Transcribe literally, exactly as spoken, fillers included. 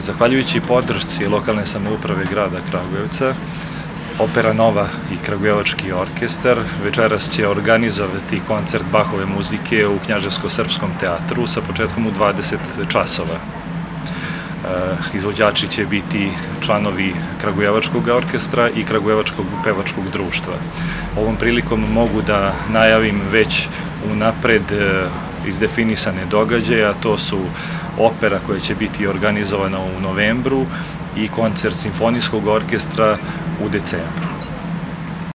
Zahvaljujući podršci lokalne samouprave grada Kragujevca, Opera Nova i Kragujevački orkestar večeras će organizovati koncert Bahove muzike u Knjaževsko-srpskom teatru sa početkom u dvadeset časova. Izvođači će biti članovi Kragujevačkog orkestra i Kragujevačkog pevačkog društva. Ovom prilikom mogu da najavim već unapred izdefinisane događaje, a to su opera koja će biti organizovana u novembru i koncert simfonijskog orkestra u decembru.